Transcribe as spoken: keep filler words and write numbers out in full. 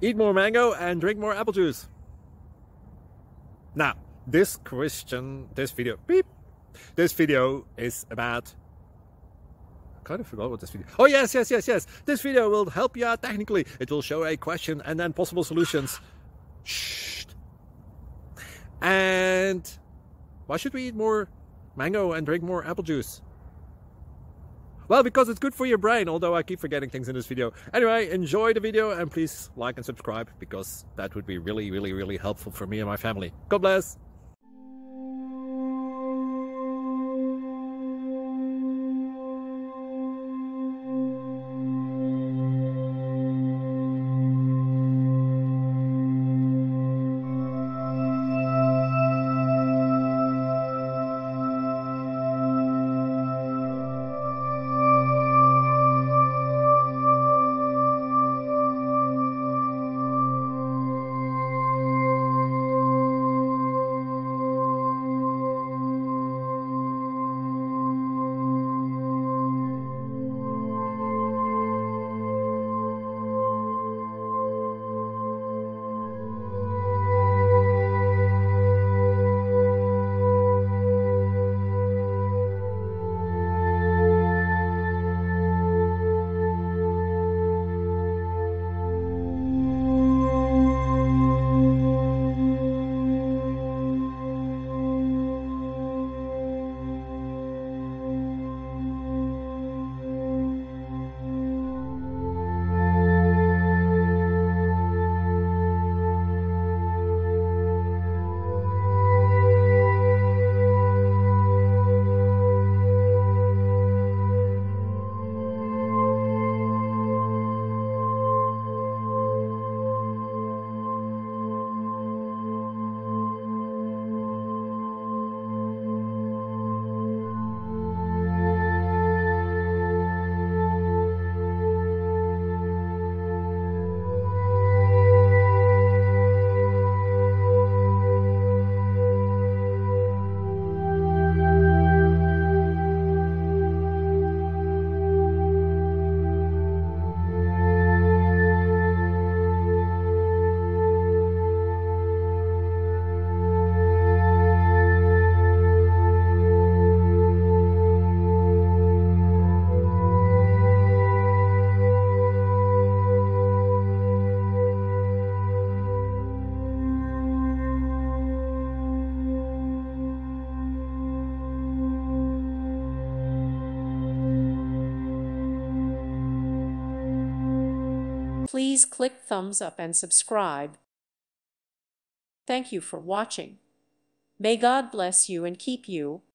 Eat more mango and drink more apple juice. Now, this question, this video, beep, this video is about, I kind of forgot what this video, oh yes, yes, yes, yes. This video will help you out technically. It will show a question and then possible solutions. Shh. And why should we eat more mango and drink more apple juice? Well, because it's good for your brain, although I keep forgetting things in this video. Anyway, enjoy the video and please like and subscribe, because that would be really, really, really helpful for me and my family. God bless! Please click thumbs up and subscribe. Thank you for watching. May God bless you and keep you.